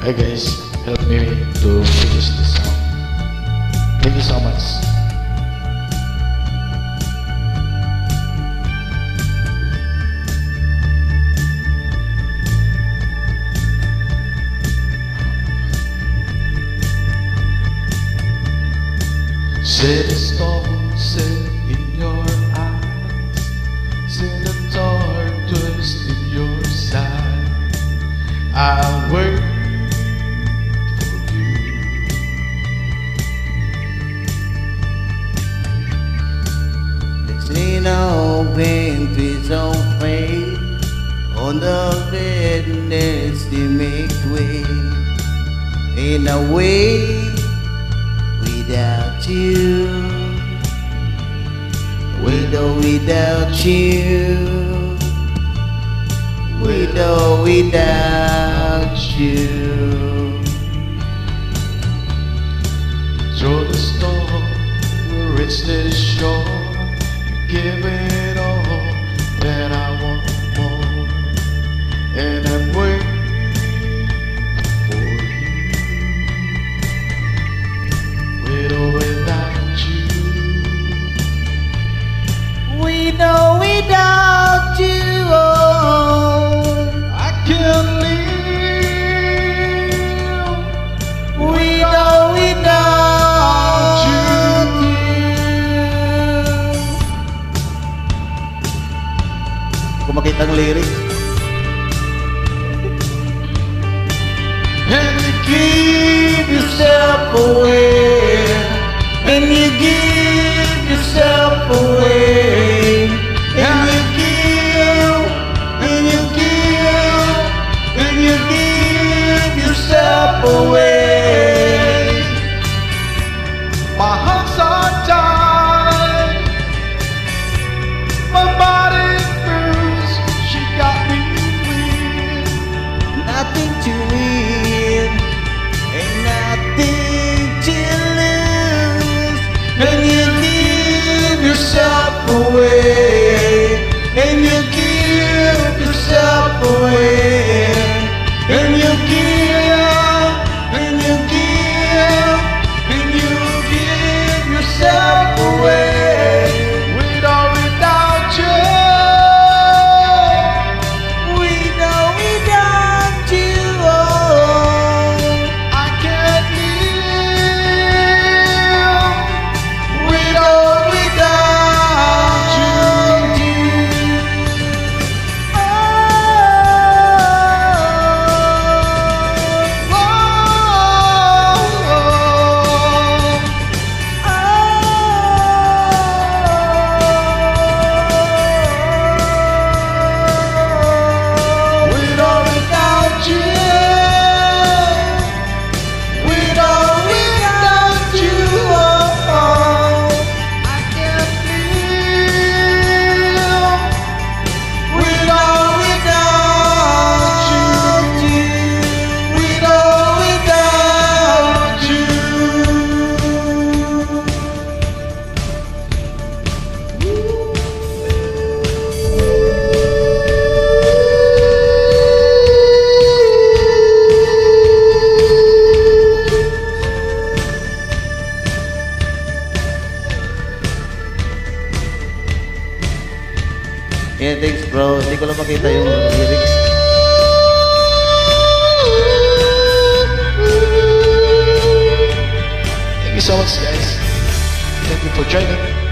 Hi guys, help me to finish this song. Thank you so much. See the storms in your eyes, see the dark twist in your side. I'll wait for you. There's no pain, please don't pray. On the witness they make way. In a way without you, without you, without you. Through the storm, we'll reach the shore. Give it all, that I want more. And I'm waiting for you. With or without you. Without you, I can't live without you. Kung makita ang lyrics. And you give yourself away. And you give yourself away. And you give, and you give, and you give yourself away. My heart's are tied, my body bruised. She got me weak. Nothing to win and nothing to lose. And you give yourself away. And you give yourself away. And you give, and you give, and you give yourself away. With or without you. Without you, I can't live with or without you. With or without you. With or without you. I can't live with or without you. With or without you. yeah, thanks bro. Hindi ko lang makita yung lyrics. Thank you so much, guys. Thank you for joining.